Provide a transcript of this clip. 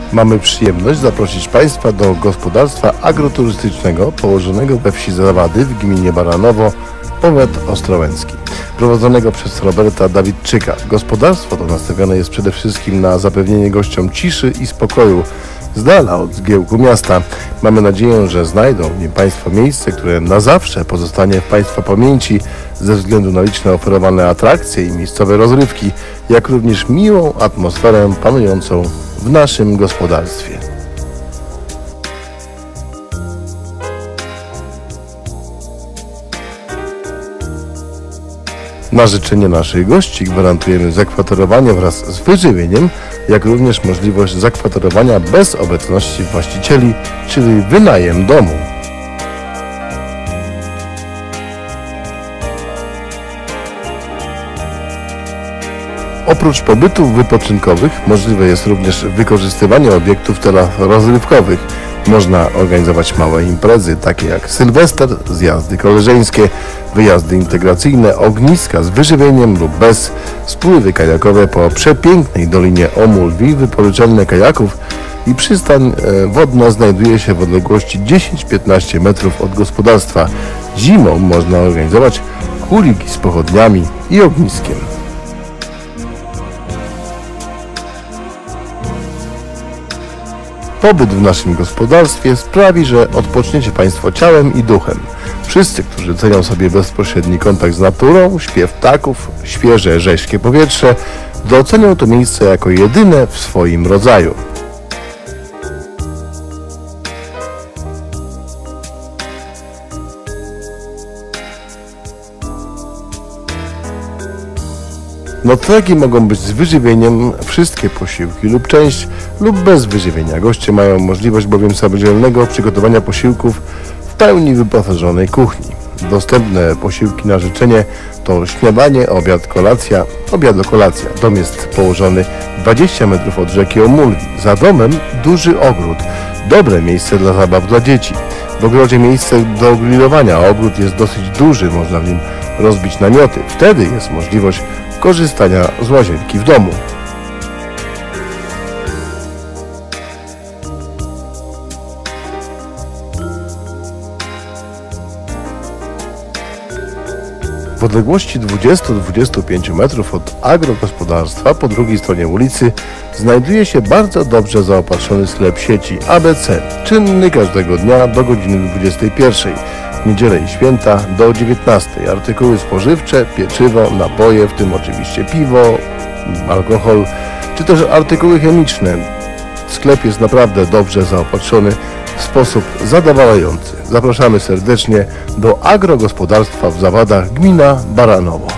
Mamy przyjemność zaprosić Państwa do gospodarstwa agroturystycznego położonego we wsi Zawady w gminie Baranowo, powiat ostrołęcki, prowadzonego przez Roberta Dawidczyka. Gospodarstwo to nastawione jest przede wszystkim na zapewnienie gościom ciszy i spokoju z dala od zgiełku miasta. Mamy nadzieję, że znajdą w nim Państwo miejsce, które na zawsze pozostanie w Państwa pamięci ze względu na liczne oferowane atrakcje i miejscowe rozrywki, jak również miłą atmosferę panującą w naszym gospodarstwie. Na życzenie naszych gości gwarantujemy zakwaterowanie wraz z wyżywieniem, jak również możliwość zakwaterowania bez obecności właścicieli, czyli wynajem domu. Oprócz pobytów wypoczynkowych możliwe jest również wykorzystywanie obiektów w celach rozrywkowych. Można organizować małe imprezy, takie jak sylwester, zjazdy koleżeńskie, wyjazdy integracyjne, ogniska z wyżywieniem lub bez, spływy kajakowe po przepięknej Dolinie Omul-Wi, wypożyczalne kajaków i przystań wodna znajduje się w odległości 10-15 metrów od gospodarstwa. Zimą można organizować kuliki z pochodniami i ogniskiem. Pobyt w naszym gospodarstwie sprawi, że odpoczniecie Państwo ciałem i duchem. Wszyscy, którzy cenią sobie bezpośredni kontakt z naturą, śpiew ptaków, świeże, rześkie powietrze, docenią to miejsce jako jedyne w swoim rodzaju. Noclegi mogą być z wyżywieniem, wszystkie posiłki lub część lub bez wyżywienia. Goście mają możliwość bowiem samodzielnego przygotowania posiłków w pełni wyposażonej kuchni. Dostępne posiłki na życzenie to śniadanie, obiad, kolacja, obiado-kolacja. Dom jest położony 20 metrów od rzeki Omul-Wi. Za domem duży ogród, dobre miejsce dla zabaw dla dzieci. W ogrodzie miejsce do grillowania, ogród jest dosyć duży, można w nim rozbić namioty. Wtedy jest możliwość korzystania z łazienki w domu. W odległości 20-25 metrów od agrogospodarstwa po drugiej stronie ulicy znajduje się bardzo dobrze zaopatrzony sklep sieci ABC, czynny każdego dnia do godziny 21. W niedzielę i święta do 19. Artykuły spożywcze, pieczywo, napoje, w tym oczywiście piwo, alkohol, czy też artykuły chemiczne. Sklep jest naprawdę dobrze zaopatrzony w sposób zadowalający. Zapraszamy serdecznie do agrogospodarstwa w Zawadach, gmina Baranowo.